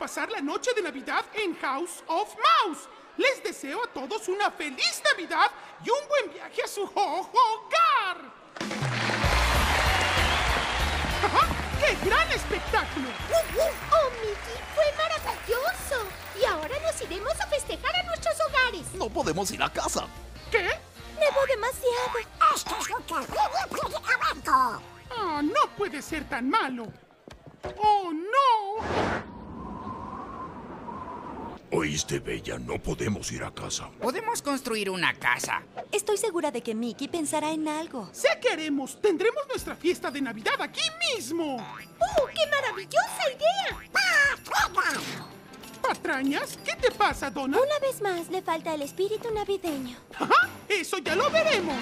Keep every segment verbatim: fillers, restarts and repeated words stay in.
pasar la noche de Navidad en House of Mouse. Les deseo a todos una feliz Navidad y un buen viaje a su ho- hogar. ¡Ajá! ¡Qué gran espectáculo! ¡Oh, Mickey! ¡Fue maravilloso! Y ahora nos iremos a festejar a nuestros hogares. No podemos ir a casa. ¿Qué? Nevó demasiado. Esto es lo terrible predicamento. Ah, no puede ser tan malo. ¡Oh, no! Oíste, Bella, no podemos ir a casa. Podemos construir una casa. Estoy segura de que Mickey pensará en algo. Sé que haremos. Tendremos nuestra fiesta de Navidad aquí mismo. ¡Oh, qué maravillosa idea! ¡Patrañas! ¿Patrañas? ¿Qué te pasa, Donna? Una vez más, le falta el espíritu navideño. Ajá, eso ya lo veremos.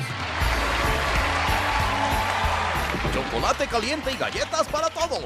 Chocolate caliente y galletas para todos.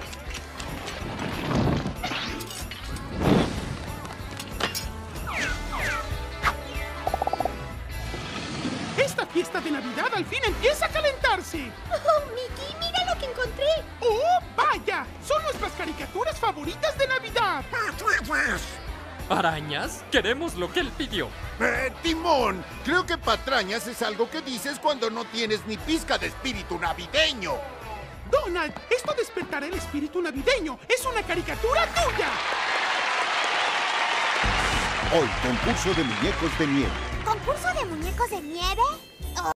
Esta fiesta de Navidad al fin empieza a calentarse. ¡Oh, Mickey! ¡Mira lo que encontré! ¡Oh, vaya! Son nuestras caricaturas favoritas de Navidad. ¡Patrañas! ¿Arañas? Queremos lo que él pidió. Eh, Timón, creo que patrañas es algo que dices cuando no tienes ni pizca de espíritu navideño. Donald, esto despertará el espíritu navideño. ¡Es una caricatura tuya! Hoy, concurso de muñecos de nieve. ¿Concurso de muñecos de nieve?